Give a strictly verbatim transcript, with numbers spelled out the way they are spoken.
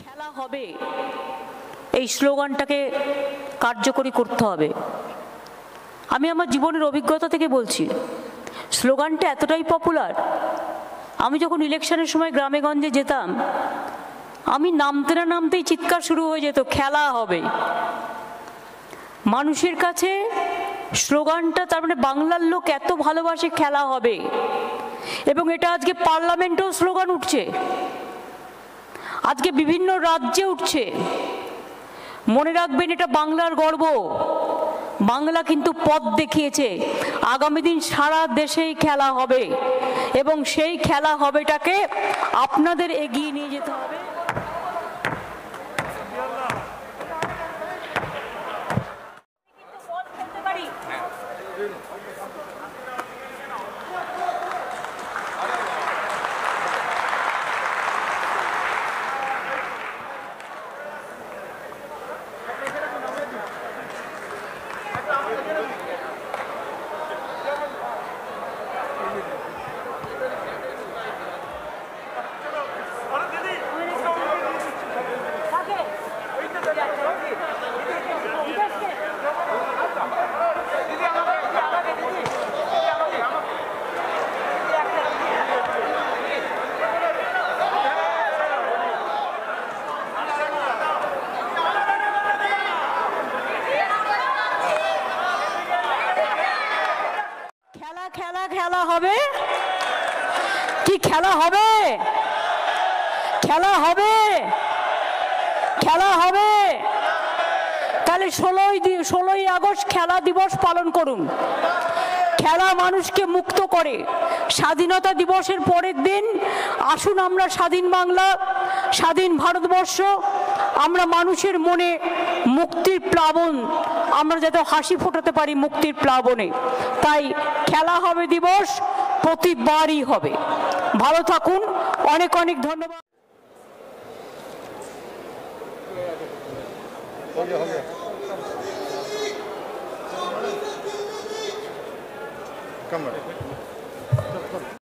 খেলা হবে এই স্লোগানটাকে কার্যকরী করতে হবে। আমি আমার জীবনের অভিজ্ঞতা থেকে বলছি, স্লোগানটা এতটাই পপুলার, আমি যখন ইলেকশনের সময় গ্রামে গঞ্জে যেতাম, আমি নামতে না নামতেই চিৎকার শুরু হয়ে যেত, খেলা হবে। মানুষের কাছে স্লোগানটা, তার মানে বাংলার লোক এত ভালোবাসে খেলা হবে, এবং এটা আজকে পার্লামেন্টেও স্লোগান উঠছে, আজকে বিভিন্ন রাজ্যে উঠছে। মনে রাখবেন, এটা বাংলার গর্ব। বাংলা কিন্তু পথ দেখিয়েছে, আগামী দিন সারা দেশেই খেলা হবে, এবং সেই খেলা হবেটাকে আপনাদের এগিয়ে নিয়ে যেতে হবে। খেলা খেলা খেলা হবে কি? খেলা হবে, খেলা হবে, খেলা হবে। তাহলে ষোলোই ষোলোই আগস্ট খেলা দিবস পালন করুন। খেলা মানুষকে মুক্ত করে। স্বাধীনতা দিবসের পরের দিন আসুন আমরা স্বাধীন বাংলা, স্বাধীন ভারতবর্ষ, আমরা মানুষের মনে মুক্তির প্লাবন, আমরা যাতে হাসি ফোটাতে পারি মুক্তির প্লাবনে। তাই খেলা হবে দিবস প্রতিবারই হবে। ভালো থাকুন, অনেক অনেক ধন্যবাদ। Come on.